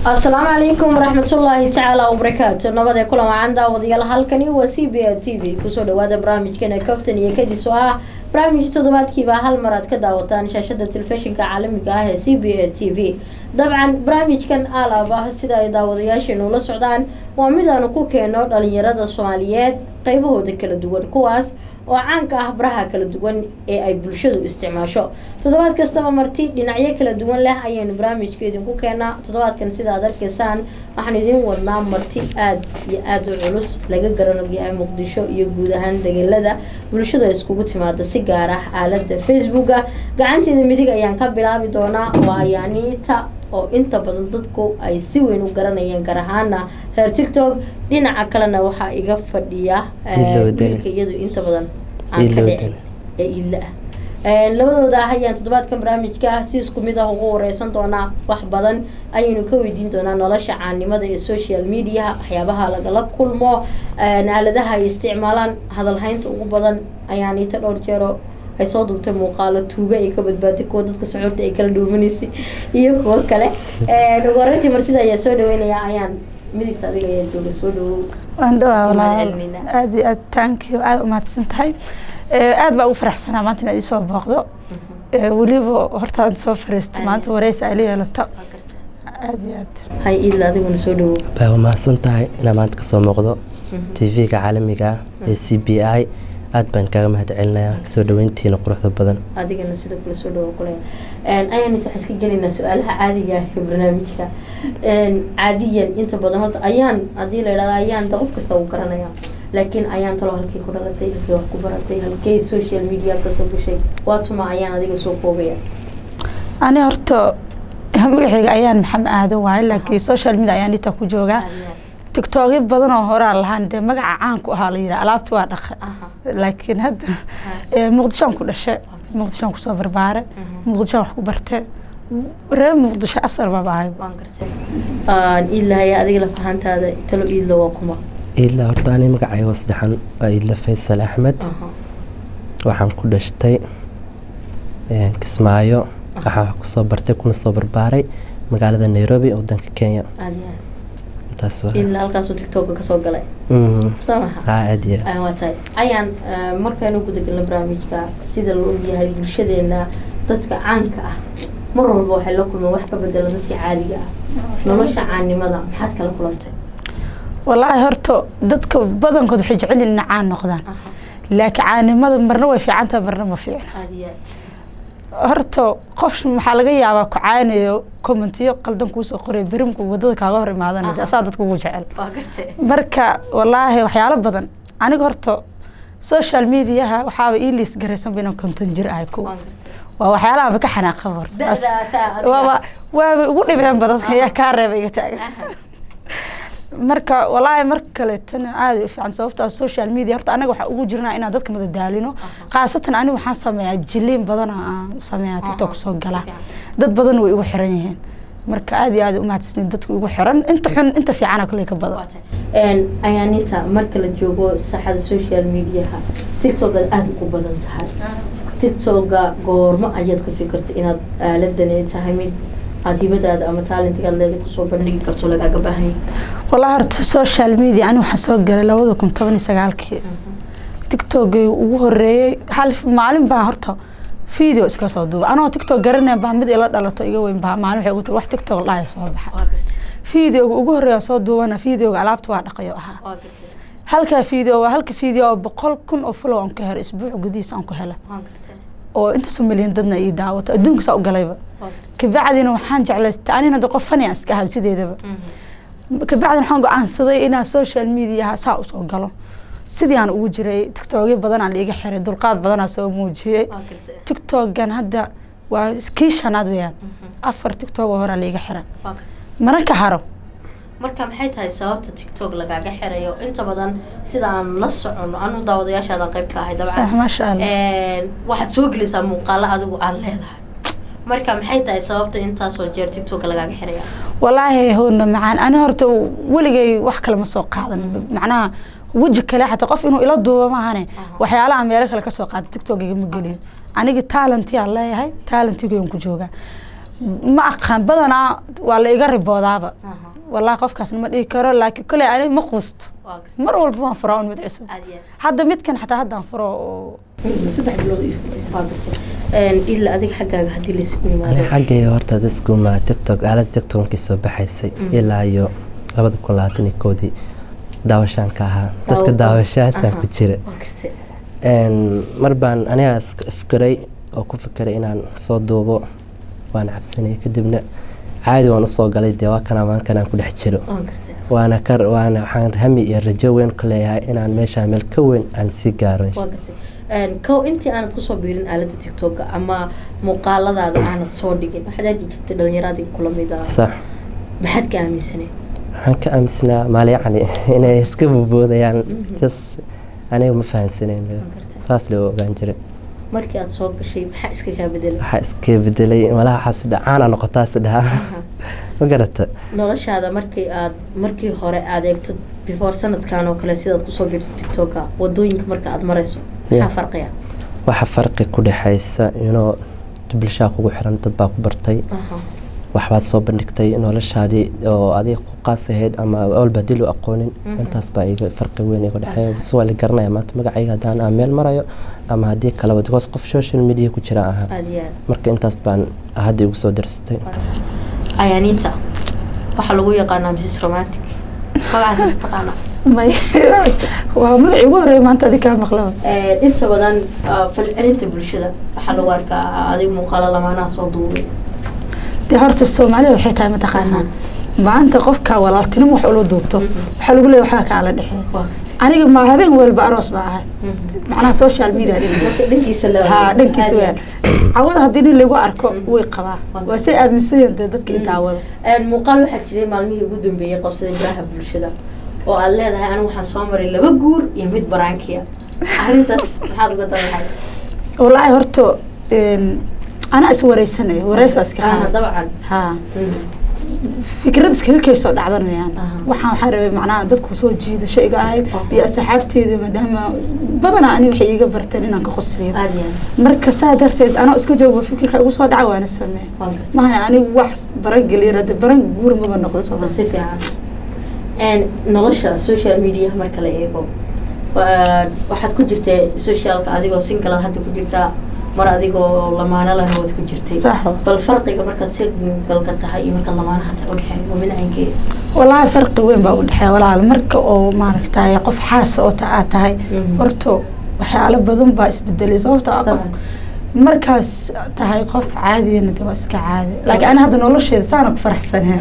السلام عليكم ورحمة الله تعالى وبركاته. نبدأ كل ما عندنا وضيال هالكني وسيبي تي في كسر هذا برامج كنا كفتن يكدي سؤال برامج تضبط كيف هالمرات كذا وطن شاشة التلفزيون كعالمي كاه سي بي تي في. طبعا برامج كان على باه سيدا إذا وضياش إنه للسودان ومدة نقول كأنه اليراد الصوماليات قيبه ذكر الدول كواس وعن كهبرها كلا دوان أي بلشوا استعماشه. تضبط كاستما مرتي لنعيه كلا دوان له عين برامج كده نقول كأنه تضبط كان سيدا هذا الكسان إحنا دين وضنا مرتي آد العلوس لقى قرنا بيها مقدشو يجود هندق لذا بلشوا يسكوت ما تسيجاره على الفيسبوك قعنتي ذي مديك أيام قبل بدونا ويعني تا oo inta badan dadku ay si weyn u garanayeen garahana reer TikTok dhinaca kalena waxa iga fadhiya iyadu inta badan aan ka dhicin illa labadooda hayaan toddobaadkan barnaamijka si isku mid ah ugu wareysan doona wax badan ayaynu ka weydiin doonaa nolosha caanimada ee social media waxyaabaha laga kulmo aaladaha ay isticmaalaan hadal haynta ugu badan ayaan inta dhowr jeero ay soo duubtay muuqaalo tuuga ay ka badbaaday kuwa dadka socodta ay kala dhuumaneysay iyo kuwa kale ugu horeyntii martida ayaa soo dhaweynaya ayaan midigta adiga ayaa jooga soo dhawow waan dhawaa walaal aad thank you aad u mahadsan tahay aad baa ugu faraxsanaa maanta inaad ii soo booqdo weliba hortaan soo fariistay maanta wareysi ay la yeelato aad iyo aad hay ilaa adiguna soo dhawow baa mahadsan tahay inaan maanta kasoo muuqdo TV-ga caalamiga ee CBI aad baan kaaga mahadcelinayaa soo dhaweyntiina quruxda badan adigana sidoo kale soo dhawo kulay ayaan inta iska gelinaa su'aalaha caadiga ah ee barnaamijka caadiyan inta badan horta ayaan hadii la yiraahdo ayaan qof kasta uu garanaya laakiin ayaan talo halkii ku dhalatay halkii wax ku baratay halkii social media ka soo gashay waatuma ayaan adiga soo koobaya ani horta magacayga ayaan maxamed aadan waay laakiin social media ayaan inta ku joogaa TikTok بدن هورا لهان ده مجا عن كهلا يرى ألعبت وادخ لكن هذا مقدشان كل شيء مقدشان كسافر باره مقدشان حكوبرته رم مقدش أصل ما بعيب إلا هي هذه اللي فهمت هذا تلو إلا وكما إلا هرتاني مجا عي وصدحن إلا فيصل أحمد وحن كل شيء كسمايو أحا كسافرته كنا صبر باري مقالة نيروبي ودن كينيا إلا halkaasoo TikTok ka soo galay samaha caadi ah waatay ayaan markaan ugu dagaalno barnaamijka sida loo yahay bulshadeena dadka caanka ah mar walba waxay la kulmaan wax ka bedela dadka caadiga ah nolosha caanimada maxaad kala kulantay wallahi horto dadka badankood waxay jecel in caan noqdaan laakiin caanimada marna way fiican tahay marna ma fiicna caadiyaad horto qof maxaa laga yaabaa ku caanayo commentiyo qaldan ku soo qoray birimku wadada kaaga hor imaadana asaa dadku ugu jecel marka wallahi waxyaalo badan aniga horto social media waxa ay ilis garaysan inaan content jir ay ku waa waxyaalaha ka xanaaqo horto waa ugu dhibeen badadka ya ka reebay iga taagan marka wallahi mar kale tan aad u fiican sababta social media horta anaga waxa ugu jirnaa inaan dadka madadaalino qaasatan aniga waxaan sameeyaa jilin badan aan sameeyaa TikTok soo gala dad badan way ugu xiran yihiin marka aad iyo aad u mahadsan dadku ugu xiran inta xun inta fiican kale ka badan ayaan inta marka la joogo saxada social media TikTok aad ugu badan tahay TikTok goorma ayaad ku fikirtay inaad aaladan tahay mid هذا أما talent قال لي كسر بنرجع كرتولة عجبهاي والله هرت social media أنا وحسوق قال له وذكم طبني سجالك TikTok وهري حلف معلم بها هرتها فيديو إسكاسودو أنا TikTok قررنا بعمد إلى الله تيجوا بها معلم حيقول روح TikTok الله يصابح فيديو وهري صودو أنا فيديو علبت واحد قيوها هلك فيديو بقول كن أفلو عنك هر أسبوع قديس عنك هلا oo inta Soomaaliyeed dadna ay daawata adduunka soo galayba ka bacdina waxaan jeclaystay anina qofani iska habsideedaba ka bacdina waxaan go'aansaday inaan social media saa u soo galo sidii aan ugu jiray TikTok badan aan iga xiray dulqaad badan aan soo muujiyay TikTok gan hadda waa kiishanaad weeyaan afar TikTok hore la iga xiray marka haro marka maxay tahay sababta TikTok lagaaga xirayo inta badan sida aan la socono anu daawadayaashaada qayb ka ahay dabcan ma sha Allah waxaad soo gelisaa muuqaalo adigu aad leedahay marka maxay tahay sababta inta soo jeer TikTok lagaaga xirayo wallahi hoona macaan ana horta waligay wax kale ma soo qaadan macnaha waji kale xataa qof inuu ila duubo ma ahane waxyaalaha meelo kale ka soo qaad TikTok iga ma gelin aniga talent yaa leeyahay talentiga ku jooga ma aqaan badanaa waa la iga riboodaaba والله قف كاس ما دي كرو لكن كل أنا مقصت مر والبوان فراون مدعسو هذا متكن حتى هذا فرو صدق بالوظيفة إلا أذيك حاجة هدي اللي سكوني أنا حاجة ورتا دسكو مع تيك توك على تيك توك كيسو بحيسي إلا أيو لابد كل عتني كودي داوشان كها تذكر داوشان سافجرة مربان أنا أفكري أو كفكري إن صدوبو وأنا حبسني كدبنا عادي وانا soo galay deewa kana maan kana ku dhex jiro waana waxaan hami iyo rajo weyn ku leeyahay inaan meesha meel ka weyn aan si gaaro kow intii aan ku soo biirin aalada TikTok ama muuqaaladaada aan soo dhigin waxaad arki jirtay dhalinyaradii kula mid ah sax maxaad ka aaminsanay waxaan ka aaminsanaa maal yacni inay iska boodayaan just aniga ma fahansaneyn saas loo ogaan jiray markii aad soo gashay waxa iska bedelay walaha xasida caana noqotaa sidaa ma garata noloshaada markii hore aad eegto before sanadkan oo kale sidaad ku soo biirtay TikTok wadooyinka marka aad marayso waxa farqi ku dhaxaysa bulshada kugu xiran dad baa ku bartay waxbaad soo bandhigtay noloshaadii oo adiga ku qaasaheed ama awal badil u aqoonin intaas baa iga farqi weyn iga dhaxay soo la garanaya maanta magacayga hadaan aan meel marayo ama hadii kala wad qof social media ku jira aha marka intaas baan hadda ugu soo darsatay Ayanita waxa lagu yaqaanaa Mrs Romantic magacaas taqaana waa magaci ugu horeeyay maanta adika maqlaba inta badan falcelinta bulshada waxa lagu arkaa adiga muuqaalo lamaanaha soo duubay دي هرت الصومالية وحيتها متقنة ما أنت قفك ولا تنم وحلو دوبته حلو لي وحاك على الدحين أنا ما هبين ولا بأروس معها معنا سوشيال ميديا دنكي سلام ها دنكي سوين عوض هديني اللي واركو ويقبع وسيء بمسير أنت دتك أنت عوض المقال واحد تري معلمي يقدم بيه قصة جراها بالشدة وقال لي هذا أنا وحصامر اللي بجور يبيت برانكيا هرنتس حاضر قدر الحاجة والله هرتو أنا أسوي سنة ورئيس بس كمان طبعا ها فكرة سكيل كيف صار عذرنا يعني وحنا حرب معنا ضدك وصوت جيد شيء قاعد يا سحبتي ذي مدام بدنا أنا وحي قبرتني إنك قصري مركز درت أنا أسكت جوا فكرة وصاد عوان السماء ما أنا وحس برنج اللي رد برنج جور مغنى نقص بس في عام إن نلشة سوشيال ميديا مركز إيجو واحد كجرت سوشيال كعادي وسينكل هاد كجرت mar adigoo lamaana la hawad ku jirtay bal farqiga marka si galka tahay iyo marka lamaana hata u dhaxay oo midaankii wallahi farqi weyn baa u dhaxay walaal marka oo maaragtay qof xaas oo tahay horto waxyaalo badan baa isbedelay sababtoo ah markaas tahay qof caadi ah iska caadi laakiin ana hadda nolosheeda saan ku faraxsanahay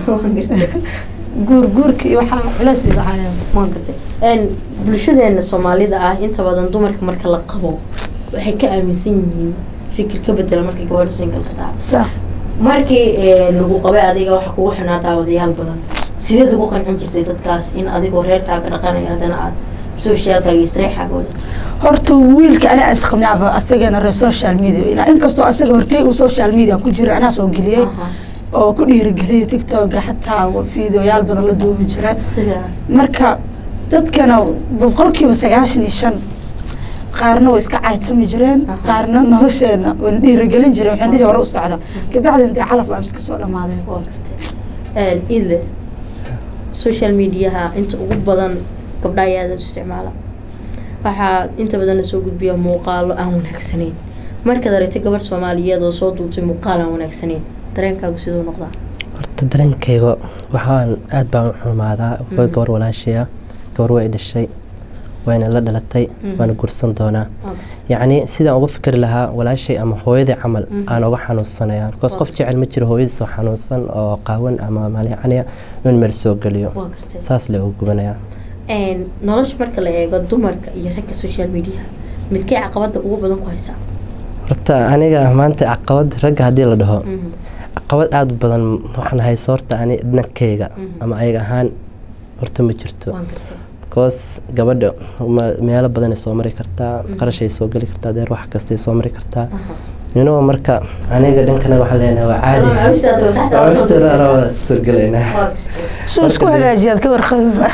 guurkii waxa culays baa ahaayeen ma gartay bulshadeena Soomaalida ah inta badan dumarka marka la qabo waxay ka aaminsan yihiin fikir ka bedela markii gabadhu single ka tahay sax markii lagu qabay adiga waxa kugu xanaata wadayaal badan sidee ugu qancin jirtay dadkaas in adigoo reerkaaga dhaqanaya hadana aad socialkaaga istreexaaga wadato horta wiilka ana asqamnaa asagana social media ila inkastoo asaga hortay uu social media ku jira ana soo galiyay oo ku dhiirigeliyay TikTok xataa fiidiyoyaal badan la duubi jiray marka dadkana boqolkiiba 95 qaarna way iska caaytami jireen qaarna nolosheena waan dhiirigelin jireen waxaan dhigi hore u socda kabacdi inta xalaf baa iska soo dhamaaday waa kartay ille social media inta ugu badan gabdhaha ayaa isticmaala waxa inta badan la soo gudbiya muuqaalo aan wanaagsaneyn marka dareenka gabadh Soomaaliyeed oo soo duubtay muuqaal aan wanaagsaneyn dareenkaagu sidoo noqdaa horta dareenkayga waxaan aad baan u xumaadaa gabar walaashiya gabar way dhashay وين لا دلتي وانا قرصن دونا يعني سيدا ugu fikir lahaa walaashay ama hooyadii camal aan uga xanuunsanaya because qof jecel ma jiro hooyadii soo xanuunsan oo qaawan ama maaliicaniya in meel soo galiyo saas la ugu gubanaya nolosha marka la eego dumarka iyo ragga social media midkee caqabada ugu badan ku haysaa horta aniga maanta caqabad ragga hadii la dhaho caqabad aad u badan waxaan hayso horta ani dhankayga ama ayaga ahaan horta ma jirto كوس قبض ميلا بدن السومري كرتا قرشة يسوقلي كرتا دير واحد كستي سومري كرتا ينو مركا أنا قدن كنا وحلينا وعادي أستر أنا سرقلينا شو سكوا هالأجيال كبر خفيفة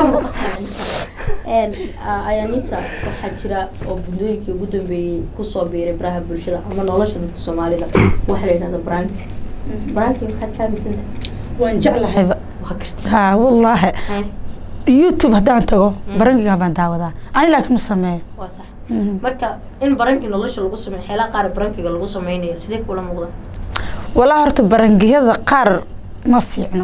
Ayanita waxaa jira oo budooyinkii ugu dambeeyay ku soo biiray baraha bulshada ama nolosha dadka Soomaalida waxa la yiraahdo brand براكي waxaad kaamisanta waan jeclahay waa karti ha wallahi YouTube hadaan tago barangiga baan daawadaa ani laakiin ma sameeyo waa sax marka in barangi nolosha lagu sameeyo xeela qaar barangiga lagu sameeyo sidee kula muuqda wallahi horta barangiyada qaar ma fiicno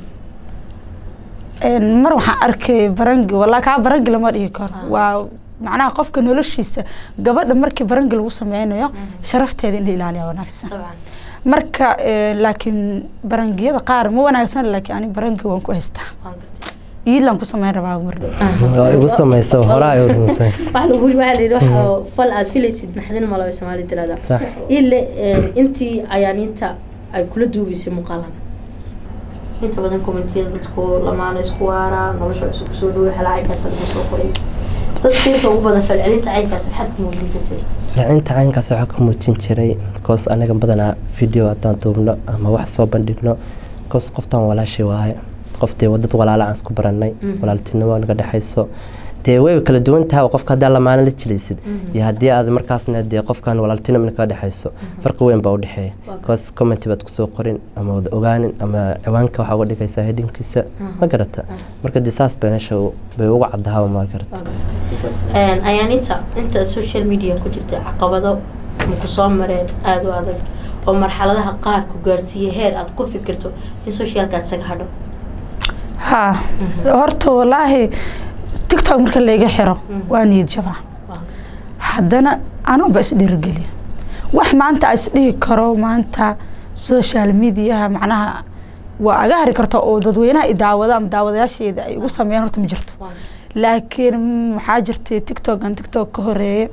mar waxaan arkay barangi wallahi ka barangi lama dhigi karo waa macnaha qofka noloshiisa gabadha markii barangi lagu sameeyo sharafteeda in la ilaaliyo wanaagsan marka laakiin barangiyada qaar ma wanaagsan laakiin ani barangi waan ku haystaa iilan ku sameyn rabaa mardo igu sameeyso hore ay urunsan wax lagu waalid waxa fal aad filaysid naxdin malaw Soomaali tirada ille intii ayaaninta ay kula duubisay muuqaalada inta badan commentiyada dadku lamaana isku waara nolosha cusub soo dhaw xalaaykaas lagu soo qoray dadka ugu badan falcelinta caynkaas xad ku muujin jiray inta caynkaas waxa ku muujin jiray koos anaga badanaa video ataan duubno ama wax soo bandhigno koos qoftan walaashay waaye qoftii wadada walaala aan isku baranay walaaltinimo naga dhaxayso dee way kala duwan tahay qofka hadaa la maana la jilaysid iyo hadii aad markaasna dee qofkan walaaltinimo naga dhaxayso farqi weyn baa u dhaxeeya koos comment baad ku soo qorin ama wada ogaanin ama ciwaanka waxa uga dhigaysa headingkiisa ma garata marka disaas beesha bay ugu cadahay ma garata ayaanita inta social media ku jirta caqabado ku soo mareen aad u adag oo marxaladaha qaar ku gaarsiiyay heer aad ku fikirto in socialka aad saga hadho ha horta wallahi TikTok marka la iga xiro waa niyad jabaa haddana anu bas dhirgeli wax maanta is dhigi karo maanta social media macnaha waa aga hari karto oo dadweynaha i daawada ama daawadayaasheeda ay ugu sameeyaan horta ma jirto laakiin maxaa jirtay TikTok ka horeeyay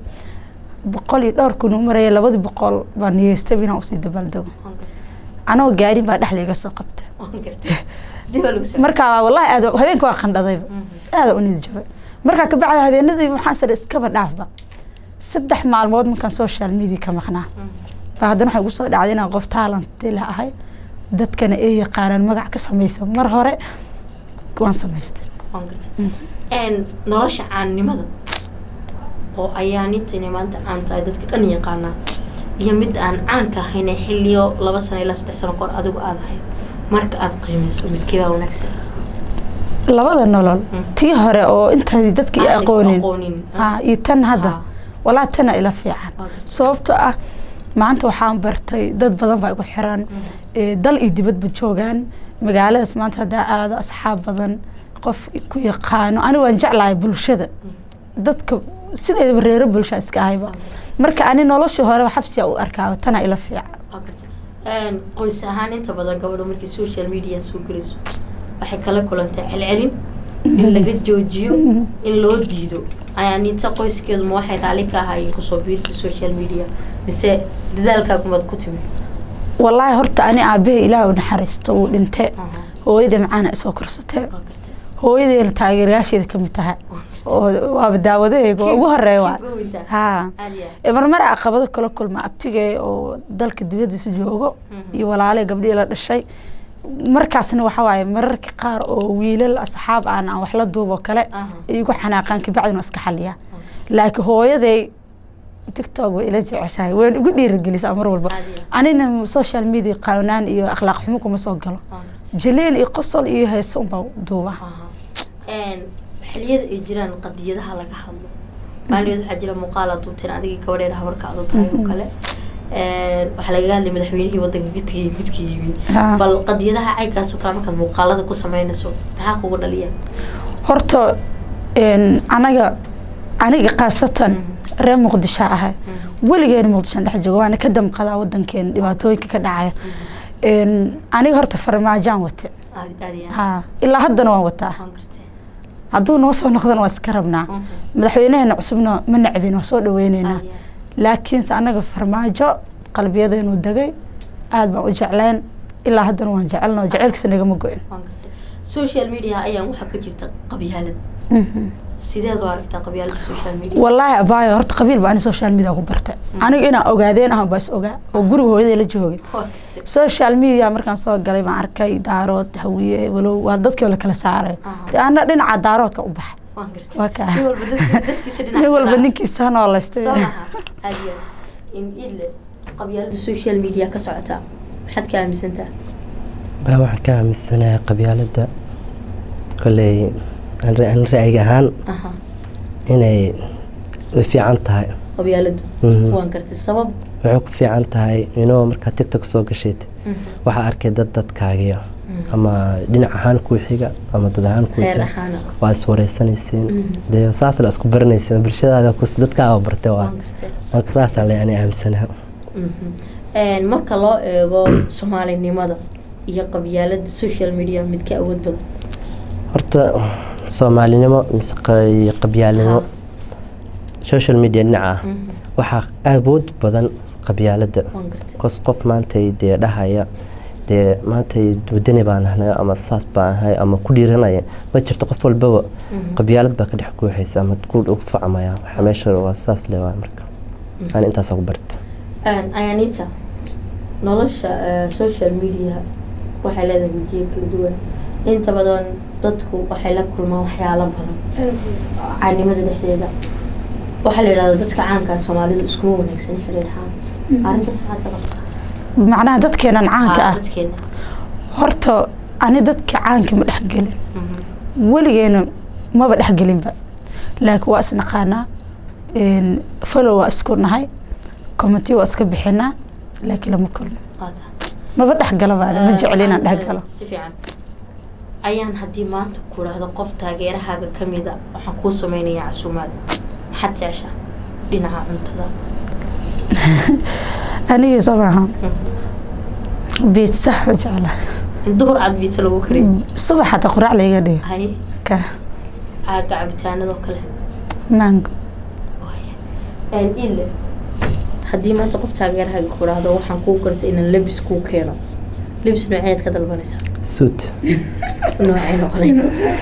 100 kun u maray 200 baan niyeystay inaan u sii dabaaldago anoo gaarin baa dhaxla iga soo qabtay marka wallahi aad habeenka waa qandhaday aad u niyad jabay marka ka bacda habeenadii waxaan sar iskaba dhaafba 3 maalmood markaan social media ka maqnaa baadana waxa ugu soo dhacday inaan qof talent leh ahay dadkana ay yaqaanaan magac ka sameeysan mar hore waan sameystay nolosha caannimada oo ayaanitani maanta aan tahay dadka dhan yaqaanaa iyo mid aan caan ka ahayn xilliyo 2 sano ilaa 3 sano kor adigu aad ahay marka aad qiimeyso midkiiba wanaagsan labada nolol tii hore oo inta dadkii aqoonin iyo tan hadda wala tan ila fiican sababtoo ah maanta waxaan bartay dad badan baa igu xiran dal iyo dibadba joogan magaaladaas maanta hadda aad asxaab badan qof ku yaqaano ani waan jeclahay bulshada dadka sidee reero bulsha iska ahayba marka ani nolosha hore xabsi u arkaa tan ila fiican qoys ahaan inta badan gabadhu markii social media soo galayso waxay kala kulantay celcelin in laga joojiyo in loo diido ayaanita qoyskeedu ma waxay raali ka ahaayeen ku soo biirtay social media bise dadaalkaagu mad ku timi wallahi horta ani aabahay ilaahay u naxariisto uu dhintay hooyada macana soo korsatay hooyadeena taageerayaasheeda ka mid tahay oo waa daawadayga ugu horeeya ha marmar caqabado kala kulma abtigay oo dalka dibadiisa joogo iyo walaalay gabdhii la dhashay markaasna waxa waaye mararka qaar oo wiilal asxaab aan wax la duubo kale igu xanaaqan ka bacdina iska xaliya laakiin hooyaday TikTok way ila jeceshahay waan ugu dhiirigelisay mar walba anina social media qaanaan iyo akhlaaq xumo kuma soo galo jileen iyo qosol iyo heeso baa duuba xiliyada ay jiraan qadiyadaha laga hadlo maalin waxa jira muuqaal duubteen adiga gabadheer habarka aad u tahay oo kale waxa laga hadlay madaxweynihii wadanka ka tagay midkii bal qadiyadaha caynkaas oo kale markaad muuqaalada ku sameynayso maxaa kugu dhaliya horta aniga qaasatan reer Muqdisho ahay waligeena Muqdisho dhex joogo waana ka damqada wadankeena dhibaatooyinka ka dhacaya aniga horta farmaajaan wata ha ilaa haddana waan wataa hadduu noo soo noqdan waa iska rabnaa madaxweynaheena cusubna ma nacbin waa soo dhaweyneynaa laakiin anaga farmaajo qalbiyadeenu dagay aad baan u jeclaan ilaa haddana waan jecelnaa jecelkiisa nagama go'in social media ayaan waxa ka jirta qabyaalad sideed u aragtaa qabyaalada social media wallahi abaayo horta qabiil baan social media ku bartay aniga inaan ogaadeen ah bas ogaa oo guriga hooyaday la joogay social media markaan soo galay baan arkay daarood hawiye walow waa dadkii la kala saaray ana dhinaca daaroodka u baxay waa ka walba ninkiisa noolaystay in ille qabyaalada social media ka socota maxaad ka aaminsantaa baa waxaan ka aaminsanahay qabyaaladda kolley aan ra'yiga ahaan inay fiican tahay qabyaaladdu waan gartay sabab waxay ku fiican tahay inoo markaa TikTok soo gashay waxaa arkay dadkaagiyo ama dhinac ahaan ku xiga ama dad ahaan ku xiga waa is wareysanaysiin dee saas la isku baranaysiin bulshadaada ku dadkaaga bartay waa marka saas aan leeyahay aaminsanahay marka loo eego Soomaalinimada iyo qabyaaladda social media mid ka awood badan horta Soomaalinimo mise qabyaaladnimo social media dhinaca waxaa awood badan qabyaaladda qof maanta ay dhahaya maanta wadani baan ahay ama saas baan ahay ama ku dhiiranaya ma jirto qof walba qabyaalad baa ka dhex guuxaysa ama ku facmaya waxa meesha waa saas leeyahay marka aan intaas ugu barto Ayanita nolosha social media waxay leedahay wajiyo kala duwan inta badan dadku waxay la kulmaan waxyaalo badan caanimada dhexdeeda waxa la yiraahdo dadka caanka Soomaalidu isku wanaagsan xiriirhaan arintaas maxaad ka qabtaa macnaha dadkeena caanka ah horta ani dadka caanka ma dhaxgelin waligeena ma ba dhaxgelinba laakiin waa isnaqaanaa follow waa isku nahay comment waa iska bixinaa laakiin lama kulmo ma ba dhaxgalaba ma jecelina dhaxgalo si fiican ayaan hadii maanta ku raahdo qof taageerahaaga kamida waxa ku sameynaya casuumaad maxaad jeceshaa dhinaca cuntada aniga sabahan بيتزا وجعلها الظهر عاد بيتزا لو كريم الصبح حتى قرع لي قدي هاي كا عاد عبتانا ذو كله مانجو إلا هدي ما تقف تاجرها الكرة هذا وحن كوكرت إن اللبس كوكينا لبس نوعية كذا البنسة سوت نوعين أخرين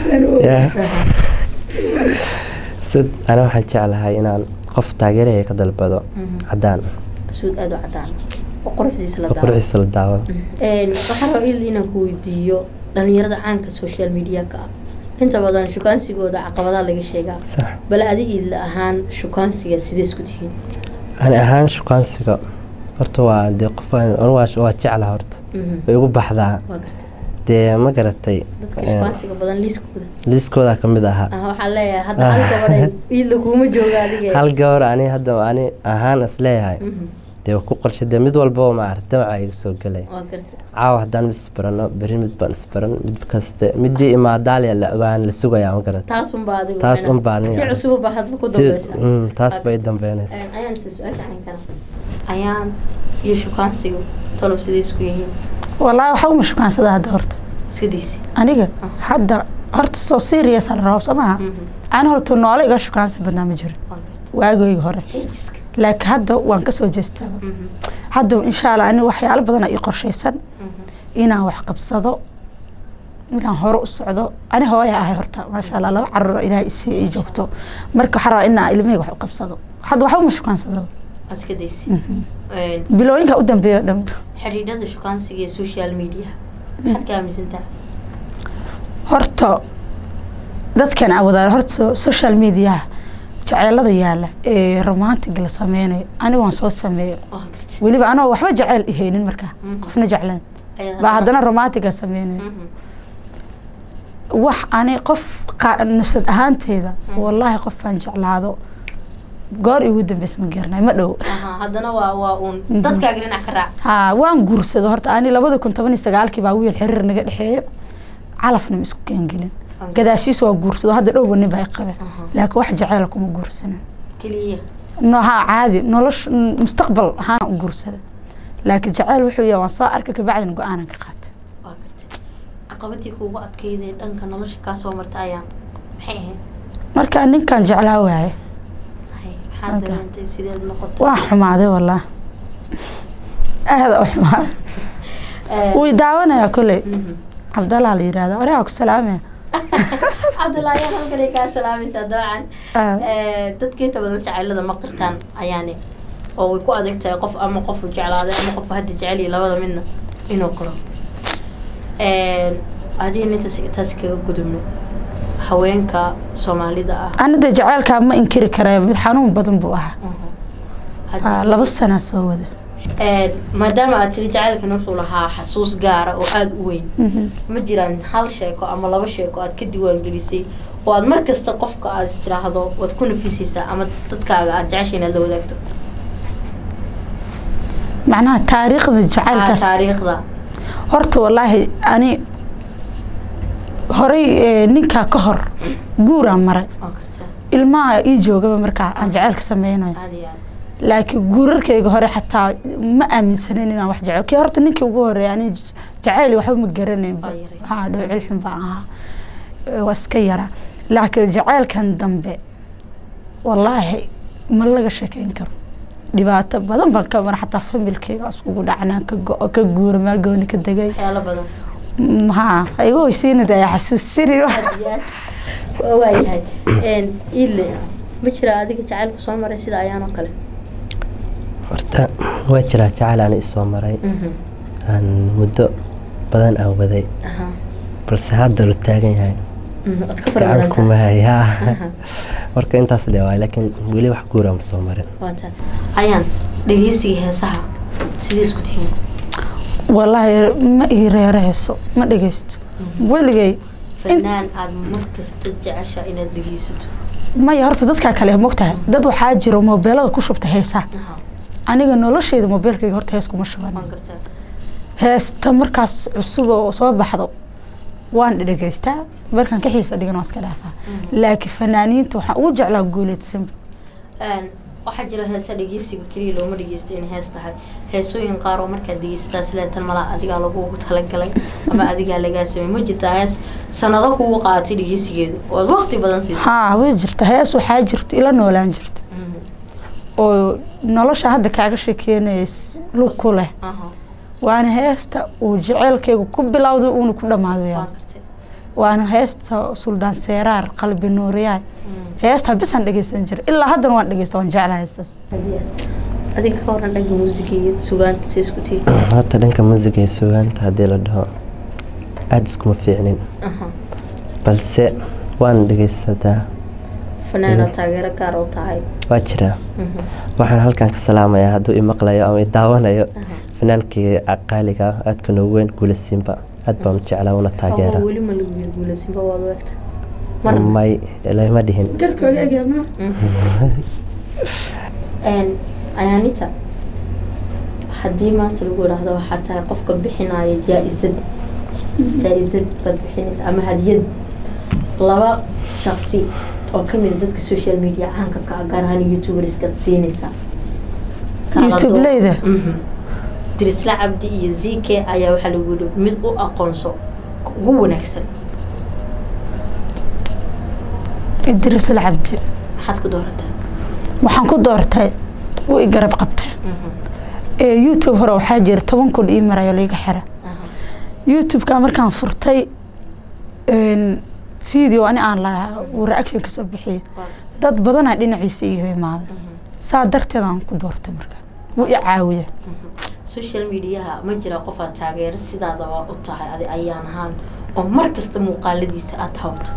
سوت أنا وحن جعلها إن قف تاجرها كذا البضع عدان سود أدو عدان وقرحديس la daawo waxaan rabaa inaan ku weydiiyo dhalinyarada caanka social media ka inta badan shukaansigooda caqabadaha laga sheegaa bal adiga ahaan shukaansiga sidee isku tihiin ani ahaan shukaansiga horta waa dee qof waa jeclaha horta way ugu baxdaa dee ma garatay dadka shukaansiga badan liiskooda ka mid aha waxaan leeyahay hadda hal gabar ila kuma jooga adiga hal gabar ani ahaan is leeyahay ku qorshaday mid walba oo ma aragtay waxa ay soo galay caaw hadaan mid isbarano bari mid baan isbaran mid kaste midii imaadaaliya la ogaan la sugayaa ma garat taas un baa si cusub baa hadba ku dambaysa taas bay dambeynaysa ayaan su'aasha aan kana ayaan iyo shukaansigu talo sidii isku yihiin wallahi waxa uu shukaansada hadda horta iskadiisi aniga hadda horta soo serious aan raaw samaha aan horta noole iga shukaansi barnaamij jira waagooyga hore لكن هذا وان كسو جستaba هذا إن شاء الله أنا وحياة بدنا يقرشيسن إنا وحقب صدق إنا هرو الصعدة أنا هواية هرتا ما شاء الله لو عرر إلى إسي جوكتو مركو حرا إنا إلمي وحقب صدق هذا وحو مش كان صدق أسكديسي بلوين كقدام بيقدم حريدة شو كان سيجي سوشيال ميديا حد كامل سنتا هرتا دت كان عوضة هرتا سوشيال ميديا جعلada yaala ee romantic la sameeyay ani waan soo sameeyay waliba ana waxba jacayl iheenin marka qofna jaclaan ba hadana romantic sameeyay wax ani qof nafsad ahaanteeda wallahi qof aan jeclaado goor igu dambeys ma garnay ma dhow hadana waa uun dadka grinac ka raac waan guursado horta ani 2019 baa wiil xiriir naga dhaxeeyay calafna isku keengelin قداشيس وجورسده هذا الأول نبى يقبل لكن واحد جعلكم جورسنا كلية نها عادي نلش مستقبل ها جورسده لكن جعل وحوي وصائر كبعد نقول أنا كقات عقبتك هو وقت كذا أنك نلش كاسو مرتايا حيه مركا أن كان جعلها واعي حد أنت سيد النقطة وحماده والله هذا وحماده ويداونا يا كله عبد الله اللي يراده وريك السلامة عبد الله يا هل كلي كسلام استدعان تدكيت بدل جعلنا مقرتان يعني أو يكون أديك قف أما قف جعل هذا أما قف هدي جعلي لا ولا منه إنه قرأ هذه تسك قدمنا هوينك سومالي ده أنا ده جعلك ما إنكر كريه بتحنون بدن بوها لبس سنة سوده maadaama aad tiri jacaylkan wuxuu lahaa xasuus gaara oo aada u weyn ma jiraan hal sheeko ama laba sheeko aad ka diiwaangelisay oo aad mar kasta qofka aad istiraahdo waad ku nafisaysaa ama dadkaaga aad jeceshay inaad la wadaagto macnaha taariikhda jacaylkaas taariikhda horta wallaahi ani horay ninkaa ka hor guuraan maray ilmaha ii joogaba markaa aan jacaylka sameynayo laakiin guurarkayga hore xataa ma aaminsanin inaan wax jecel kii horta ninkii ugu horeeyay ani jacayl waxba ma garanayn dhowcil xun baan ahaa waa iska yaraa laakiin jacaylkan dambe wallaahi ma laga sheekeyn karo dhibaato badan baan ka mara xataa familkayga iskugu dhacnaan ka guura meel gooni ka degay ayagoo hoysiinada ayaa xasuusini waayahay ile ma jira adiga jacaylku soo maray sida ayaan oo kale horta waa jiraa jacayl aan isoo maray aan muddo badan aan waday balse hadda lu taagan yahay gacan kuma hayaa marka intaas le waay laakiin weli wax guura ma soo marin ayaan dhegeysiga heesaha sidee isku tihiin wallaahi ma ii reero heeso ma dhegeysto weligay fanaan aad mar kasta jecesha inaad dhegeysato maya horta dadkaa kale mogtahay dad waxaa jiro moobeelada ku shubta heesaha aniga noloshayda moobeelkayga horta hees kuma shuban heesta markaas cusub oo soo baxdo waan dhegeystaa markaan ka xiisa dhigan waa iska dhaafaa laakiin fanaaniinta waxaan ugu jeclaa guuleedsan waxaa jira heesa dhegeysiga keliya looma dhegeysto in hees tahay heesooyin qaar oo markaad dhegeysataa sileetan malaa adigaa lagugu talagalay ama adigaa lagaa samey ma jirtaa hees sanado kugu qaatay dhegeysigeedu oo aad waqti badan siisay way jirta hees waxaa jirta ila noolaan jirta oo nolosha hadda kaaga sheekeynays lug ku leh waana heesta uu jaceylkaygu ku bilowday uuna ku dhammaado waana heesta suldaan seeraar qalbi nuuriyaay heesta bisaan dhegeysan jiray ilaa haddana waan dhegeysta waan jeclaa heestaas adiga ka waran dhanka muusiga iyo sugaanta see isku tihi horta dhanka muusiga iyo sugaanta haddii la dhaho aada iskuma fiicnin balse waan dhegeysataa fanaana taageero gaar oo tahay waa jiraa waxaan halkan ka salaamayaa hadduu imaqlayo ama idaawanayo fanaankii qaaliga aadka noogu weyn guulasimba aad baan u jeclaa una taageera weli ma lagu yiri guulasimba waad wagta may lama dhihin garkooga egama ayaanita haddii maanta lagu yidhaahdo waxaa tahay qofka bixinaayo jaa-isad baad bixinaysa ama hadiyad laba shaksi oo kamid dadka social media caanka ka gaar ahaan youtuberskaad siinaysaa youtubeleyda dirisla cabdi iyo zike ayaa waxaa lagu yidhi mid u aqoonso ugu wanaagsan dirisla cabdi maxaad ku dooratay waxaan ku doortay way garab qabtay youtube hore waxaa jira 10 kun ii marayo layga xira youtube-ka markaan furtay video ani aan lahaa reaction ka soo bixiyay dad badan aan dhinaciisa iga imaaday saa darteed aan ku doortay marka wuu i caawiya social media ma jira qof aad taageero sidaada waa u tahay adi ayaan ahaan oo mar kasta muuqaaladiisa aad hawto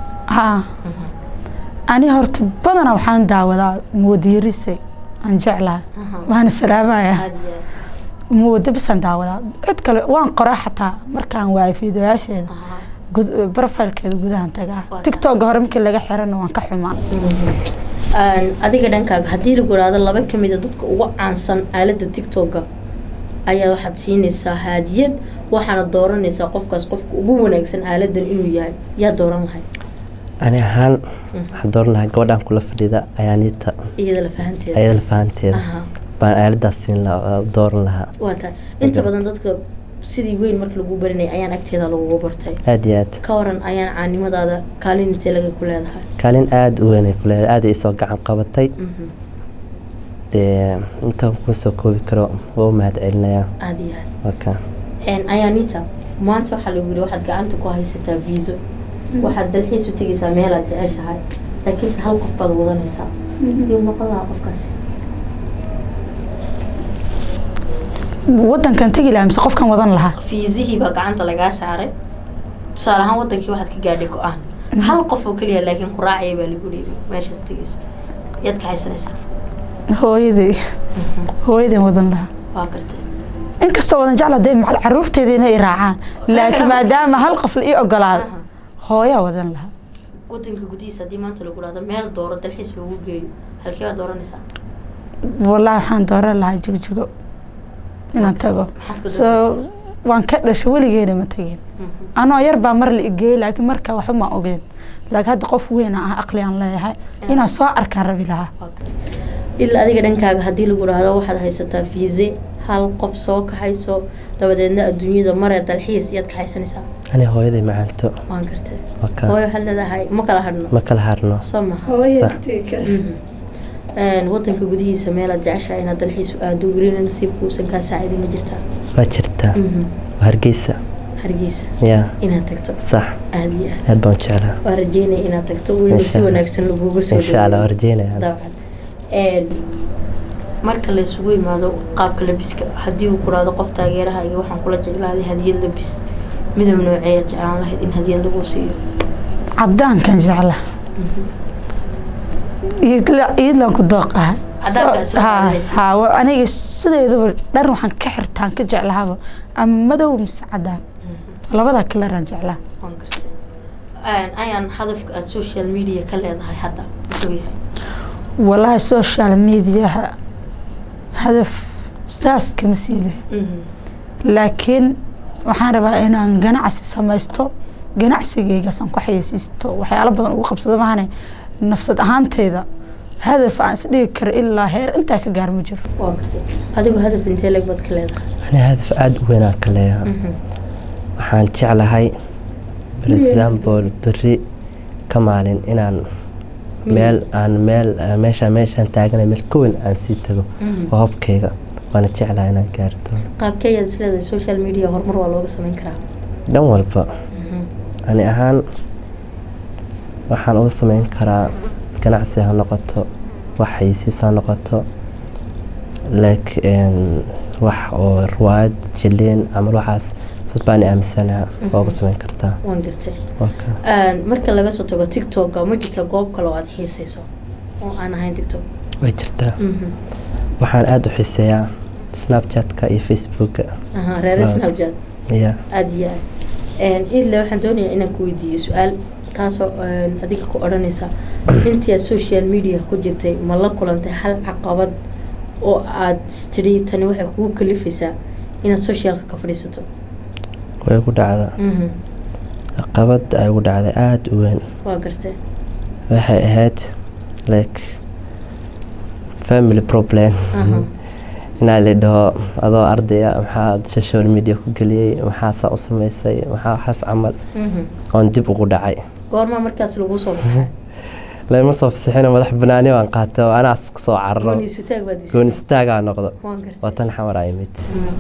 ani horta badanaa waxaan daawadaa muwadiirisay aan jeclaa waan salaamaya muwada bisaan daawadaa cid kale waan qoraa xataa markaan waay fiidiyoyaasheeda profilkeeda gudahan tagaa tiktok hore markii laga xirana waan ka xumaa adiga dhankaaga haddii lagu yidhaahdo laba ka mid a dadka ugu caansan aaladda tiktok ayaa waxaad siinaysaa haadiyad waxaana dooranaysaa qofkaas qofka ugu wanaagsan aaladan inuu yahay yaa dooran lahay ani ahaan waxaan dooran lahaa gabadhaan kula fadhida ayaanita iyada la fahanteeda baan aaladaas siin dooran lahaa waa tahay inta badan dadka sidii weyn marka lagu barinay ayaan agteeda lagugu bartay aad iyo aad ka waran ayaan caanimadaada kaalin intee laga ku leedahay kaalin aada u weyn ay ku leedahay aada isoo gacan qabatay dee inta kuma soo koobi karo waa u mahad celinayaa aad iyo aad waka ayaanita maanta waxaa lagu yidhi waxaad gacanta ku haysataa viiso waxaad dalxiis u tegaysaa meelaad jeceshahay laakiinse hal qof baad wadanaysaa yuu noqon lahaa qofkaasi wadankan tegi lahaa mise qofkan wadan lahaa fiisihii baa gacanta lagaa saaray tusaale ahaan wadankii waxaad ka gaadhay go-aan hal qof oo keliya laakiin ku raacaya baa lagu leeyay meeshaas tegayso yaad ka haysanaysaa hooyadan wadan lahaa waa gartay inkastoo wadan jecla day macal caruurteeda inay raacaan laakiin maadaama hal qof la ii ogolaado hooyaa wadan lahaa wadanka gudihiisa haddii maanta lagu dhahdo meel dooro dalxiis lagu geeyo halkee baad dooranaysaa wallaahi waxaan dooran lahaa jigjigo inaan tago soo waan ka dhashay weligeena ma tagin anoo yar baa mar la igeeyey laakiin markaa waxba ma ogeen laakiin hadda qof weyn ah aqli aan leeyahay inaan soo arkaan rabi lahaa ilaa adiga dhankaaga haddii lagu dhahdo waxaad haysataa fiise hal qof soo kaxayso dabadeedna adduunyada mare dalxiis iyaad kaxaysanaysaa ani hooyaday macaanto waan gartay hooyo waxaad leedahay ma kala harno soo maha wadanka gudihiisa meelaad jeceshahay inaad dalxiis u aado welina nasiibka uusan kaa saacidin ma jirtaa waa jirtaa hargeysa yaa inaad tagto sax aad baan jeclaa waa rajeynaya inaad tagto welina si wanaagsan laguga soo insha allah rajeynaya dabcan marka la isugu yimaado qaabka labiska haddii uu ku raado qof taageerahayga waxaan kula jeclaaday hadiyad labis midab nooceeyaad jeclaan lahayd in hadiyad lagu siiyo cadaankan jecla iidlan ku dooqaha aniga sideedaba dhar waxaan ka xirtaan ka jeclahaaba ama madow mise cadaan labadaa kalaraan jeclaa ayaan hadafka aad social media ka leedahay hadda muxuu yahay والله السوشيال ميديا هدف ساس كمسيله لكن waxaan rabaa inaan ganacsi samaysto ganacsigayga san ku xayeysiisto waxyaalo badan ugu qabsado maahane nafsad ahaanteeda hadaf aan isdhigi karo ilaa heer intaa ka gaar ma jiro adigu hadaf intee lag bad ka leedahay ani hadaf aad u weyn aan ka leeyahay waxaan jeclahay for example bari ka maalin inaan meeshaan taaganay meel ka weyn aan sii tago oo hobkayga waana jeclahay inaan gaari doono qaabkeeyaad isleedahay social media horumar waa looga samayn karaa dhan walba ani ahaan waxaan uga samayn karaa ganacsi ha noqoto wax xayeysiis ha noqoto wax oo ruwaayad jilin camal waxaas sas baan aaminsanaha waa uga samayn kartaa waan gartay marka laga soo tago tiktok ma jirta goob kale oo aad xiisayso oo aan ahayn tiktok way jirtaa waxaan aad u xiiseeyaa snapchatka iyo facebooka reer snapchat aad iyo aad idle waxaan doonayaa inaan ku weydiiyo su-aal taasoo adiga ku odhanaysa intii aad social media ku jirtay ma la kulantay hal caqabad oo aad tidhi tani waxay kugu kalifaysaa inaad socialka ka fadhiisato way ku dhacdaa caqabad ay ugu dhacday aada u weyn waa gartay waxay ahayd family problem inaa la dhaho adoo ardaya maxaad social media ku geliyey maxaasaa u samaysay maxaa waxaas camal oon dib ugu dhacay goormaa markaas lagu soo fasaxay lama soo fasaxina madax banaani waan qaatay oo anaas ka soo cararo gooni istaagaa noqdo watan xamar ay mid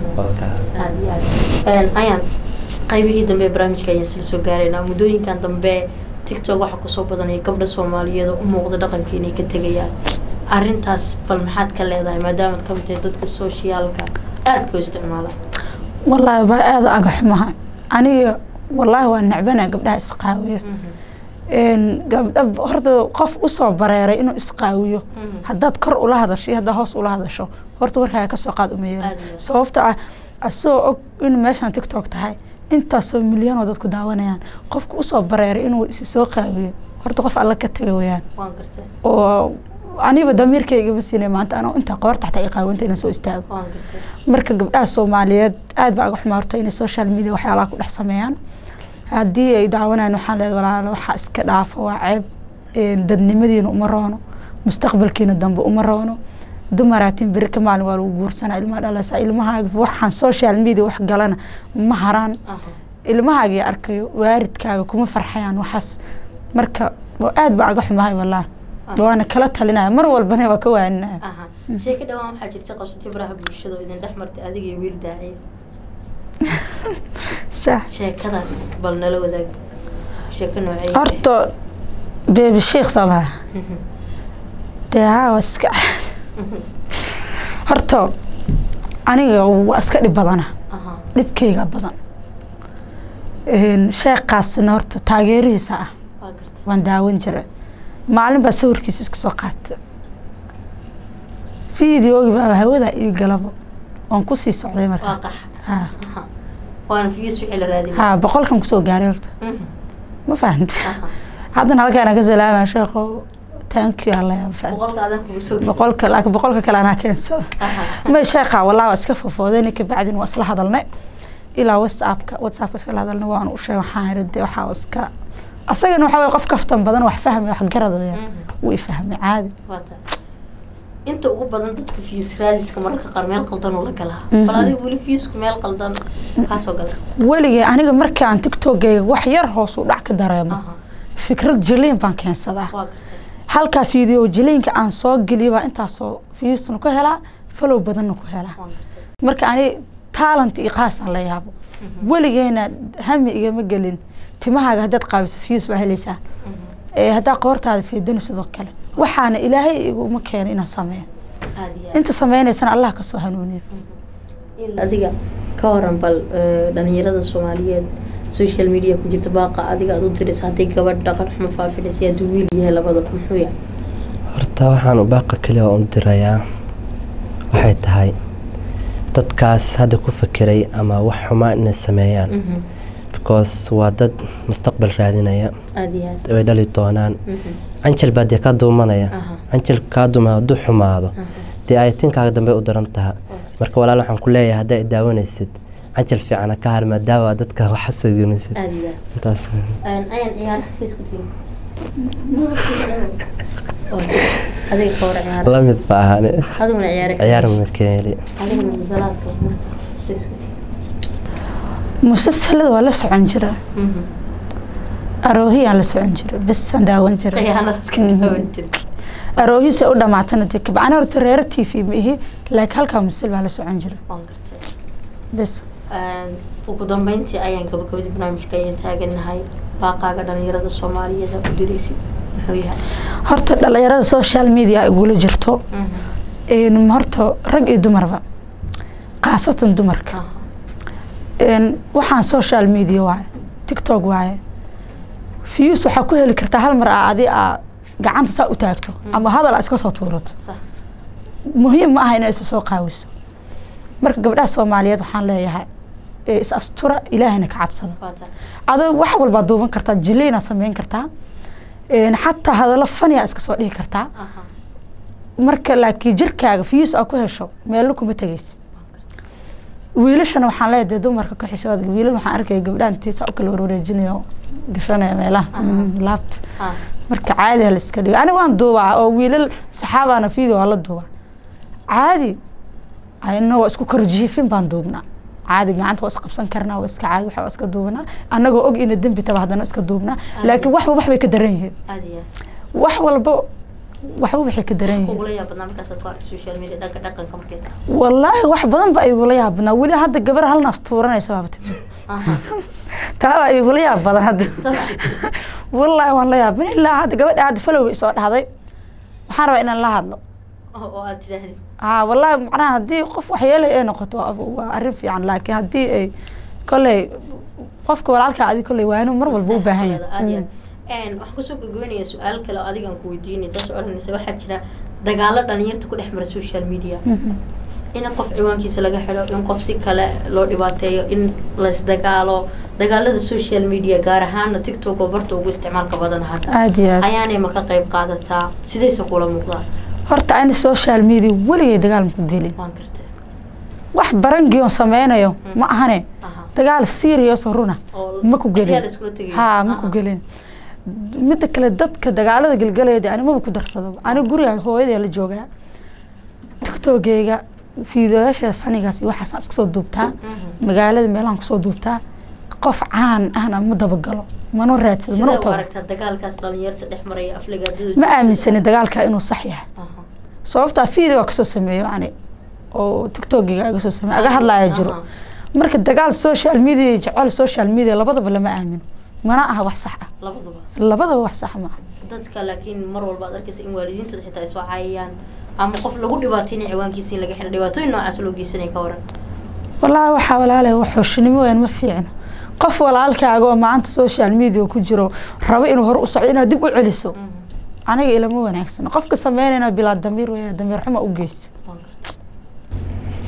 ayaan qaybihii dambe barnaamijka ayaan sila soo gaaraynaa muddooyinkan dambe tiktok waxaa kusoo badanaya gabdha soomaaliyeed oo u muuqda dhaqankii inay ka tegayaan arrintaas bal maxaad ka leedahay maadaama ad ka mid tahay dadka sociaalka aada ku isticmaala wallaahi baa aada aga xumaha aniga wallaahi waa necbanaa gabdhaha isqaawiyo gabdha horta qof usoo bareeray inuu isqaawiyo haddaad kor ula hadasho iyo haddaad hoos ula hadasho horta warkaaga kasoo qaad uma yeelo sababta ah asoo og in meeshaan tiktok tahay intaasoo milyanoo dadku daawanayaan qofka usoo bareeray inuu isi soo qaawiyo horta qof alla ka taga weyaan oo aniba damiirkayga ma siinay maanta anoo intaa qoorta xataa iqaawinta inaan soo istaago marka gabdhaha soomaaliyeed aad baa aga xumaartay inay social media waxyaalaha ku dhex sameeyaan haddii ay daawanayaan waxaan leedahay walaalo waxaa iska dhaafa waa ceeb dadnimadiina uma roono mustaqbalkiina dambe uma roono dumaraatiin beri ka maalin waa lagu guursanaa ilmaha dhalasa ilmahaaga waxaan social media wax galana ma haraan ilmahaagii arkayo waaridkaaga kuma farxayaan waxaas marka aad baa aga xumahay wallaahi waana kala talinaya mar walbana waa ka waaninaya sheeko dhawaan waxaa jirta qabsatay baraha bulshada oo idin dhex martay adiga iyo wiil daaciya sax sheekadaas bal nala wadaag sheeko noocee horta beebi sheekh sabaa dee haa waa iska horta aniga waa iska dhib badana dhibkayga badan sheekaasna horta taageerihiisa ah waan daawan jiray maalin baa sawirkiisa iska soo qaatay fideogi baa hawada ii galaba oon kusii socday markaa وانا في يسوع إلى رادي ها بقول كم كسو قاريرت ما فهمت هذا هلك أنا كزلام يا شيخ تانك يو الله ينفع بقول كلا أنا كنسل ما شيخة والله أسكف فوذينك بعدين وصل هذا النوع إلى واتساب بس هذا النوع وشيء وحارد وحاوسك أصلا إنه حاول يقف كفتم بدن وحفهم وحجرد ويفهم عادي أنت وقبل أنت كفيوس راديس كمرة قرميل قلدان ولا كلها فلازم يقولي فيوس كميل قلدان كاسو قلد ولي أنا مركي عن تيك توك وحير هوس ودعك دريمة فكرة جلين بانكين صدا halka video jilinka aan soo galiyo inta soo fiisno ku hela follow badan ku hela marka ani talent i qaas aan la yaabo waligeena hami igama galin timahaaga hadad qaabis fiis baa helaysa hada qoortaada fiidin sidoo kale waxaana ilaahay igu ma keen ina sameeyo inta sameeynaysan Allah ka soo hanuuniyo adiga ka waran bal dhalinyarada Soomaaliyeed social media ku jirta baaqa adiga aad u diraysaa haday gabadh dhaqan xumo faafinaysa aad wiil yahay labada muxuu yahay horta waxaan u baaqa kaliya u dirayaa waxay tahay dadkaas hadda ku fikiray ama wax xumo inay sameeyaan because waa dad mustaqbal raadinaya way dhali doonaan anjel baad ka doomanaya anjel ka dumaado xumaado tii ay tinkaaga dambe u daran tahay marka walaal waxaan ku leeyahay haday daawanaysid عجل في عنا كهر ما داوا دتك وحس جنس. أديا. أين عيال حسيس كتير. هذا يكور عيال. الله متفاهني. هذا من عيارك. عيار من الكيلي. هذا من المسلسلات كمان حسيس كتير. مسلسل ولا سعنجرة. أروهي على سعنجرة بس عند عنجرة. أي أنا كنت عنجرة. أروهي سأقول ما تنتك أنا رتريرتي في به لكن هل كان مسلسل على سعنجرة. بس. ugu dambeyntii ayaan gabagabada barnaamijka ayaan taaganahay baaqaaga dhalinyarada Soomaaliyeed u diraysid wuxuu yahay horta dhalinyarada social media ay ugu jirto horta rag iyo dumarba qaasatan dumarka waxaan social media waay TikTok waay views waxa ku heli kartaa hal mar aadi gacanta saa u taagto ama hadal iska soo tuurato sax muhiim ma aha inay soo qaawiso marka gabdhaha Soomaaliyeed waxaan leeyahay is astura ilaahina ka cabsada adoo wax walba duuban kartaa jilina sameyn kartaa hatta hadal faniya iska soo dhigi kartaa marka laakiin jirkaaga fiis ku hesho meel kuma tagaysid wiilashana waxaan leeyahay dumarka ka xishooda wiilal waxaan arkay gabdhahan tiisa u kala wareejinayo gashanaya meelaha laabt marka caadi la iska dhigo aniga waan duubaa oo wiilal saxaabana video la duubaa caadi ayna waa isku korjiifin baan duubnaa عادي gacanta waa isqabsan karnaa waa iska caadi waxa iska duubnaa anagoo og in dambi taba hadana iska duubnaa laakiin wax bay ka daran yihiin aadiya wax walba waxay ka daran yihiin ugu la yaabnaa markaas ku arko social media dhaqanka markeeda wallahi wax badan ba ay ugu la yaabnaa wali hadda gabar hal naas tuuranaysa baabta taa ay ugu la yaab badan hadda wallahi waan la yaabin ilaa hadda gabadha hadda follow soo dhahday waxaan rabaa inaan la hadlo oo aad tiraahdo والله معناها هدي قف وحيله أي نقطة وأعرف يعني لكن هدي كله قفك ولا على كذي كله وينه مرة والبوب هين. إن وحكسوك جوني سؤال كلا أديك عن كويديني تسأل الناس واحد شنا دجالة دنير تكون إحمر السوشيال ميديا. إن قف عوان كيس لقى حلو إن قف سكلا لو دباتي إن لس دجالة السوشيال ميديا جارهان تيك توك وبرتو واستعمال كبدن هذا. عادي. أياني ما كقيب قاعدة تا سيدي سقولا مقدار. horta aan social media waligeey dagaal ku gelin wax barangi oo sameeyo ma ahane dagaal serious runa ma ku gelin ha ma ku gelin mid kale dadka dagaalada galgaleeda anima ku darsado ana guriga hooyada la joogaa TikTok-geyga fiidiyoyaasha fanigaas waxa iska soo duubtaa magaalada meelaan ku soo duubtaa qof caan ahna ma dabagalo mana raadsado mana tago aragtaa dagaalkaas dhalinyarta dhexmaray afligaadada ma aaminsani dagaalka inuu sax yahay sababta fiidiyoo ka soo sameeyo ani oo TikTok-giga aga soo sameeyo aga hadlaaya jiro marka dagaal social media jecel social media labadaba lama aamin mana aha wax sax ah labadaba wax sax ma dadka laakiin mar walba arkaysa in waalidiintu xitaa ay soo caayayaan ama qof lagu dhibaateeyay ciwaankiisa in laga xiro dhibaatooyin noocaas loo geysanay ka waran wallahi waxa walaalay wax xushnimo aan ma fiicno qof walaalkaaga oo maanta social media ku jiro rabo inuu hor u socdo inaad dib u celiso aniga ilama wanaagsan qofka sameeynayna bilaa damiir weeyaa damiir xumo u geysa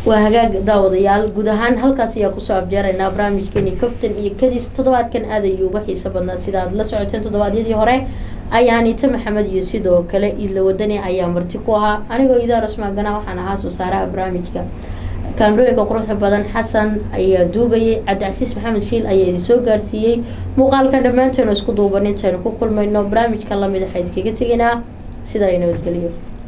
waa hagaag daawadayaal guud ahaan halkaas ayaa kusoo abjeeraynaa barnaamijkeeni kaftan iyo kadis toddobaadkan aad ayuu uga xiiso badnaa sida aad la socoteen toddobaadyadii hore ayaanita maxamed iyo sidoo kale idla wadani ayaa marti ku ahaa anigoo idaar usmaan ganaa waxaan ahaa soo saaraha barnaamijka kaamirooyinka quruxda badan xasan ayaa duubayay cabdicasiis maxamed shiil ayaa idin soo gaarsiiyey muuqaalkan dhammaanteenu isku duuban intaynu ku kulmayno barnaamijka lamid waxaa idinkaga tegaynaa sidaa ay nabadgeliyo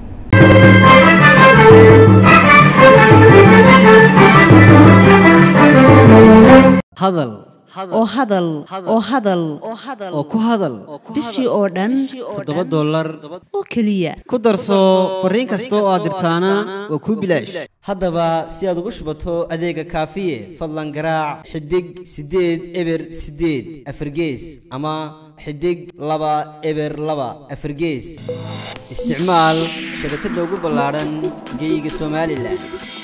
hadal oo hadal oo hadal oo ku hadal bishii oo dhan $7 oo keliya ku darso fariin kasta oo aad dirtaana waa kuu bilaash haddaba si aad ugu shubato adeega kaafiye fadlan garaac xidig 8 eber 8 afargees ama xidig 2 eber 2 afargees isticmaal shabakadda ugu ballaaran geyga Soomaaliland